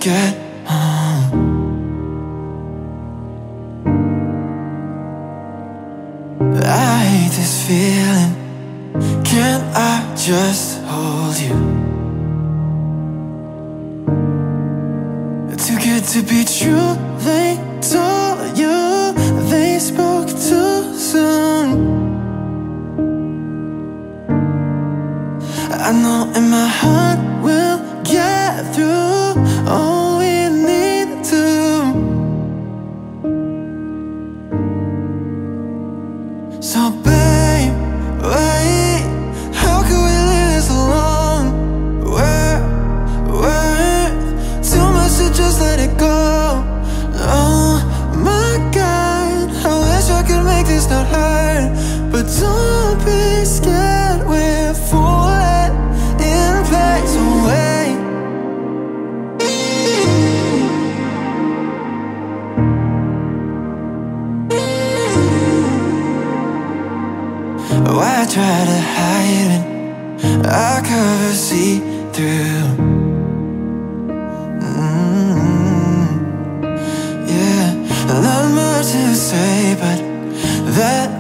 get home. I hate this feeling. Can't I just hold you? Too good to be true, they told you. They spoke too soon. I know in my heart we'll get through all we need to. So babe, wait, how could we leave this alone? We're too much to just let it go. Oh my God, I wish I could make this not hurt. But don't be scared, we're falling in place. So wait, why try to hide when our covers see through? Yeah, not much to say, but that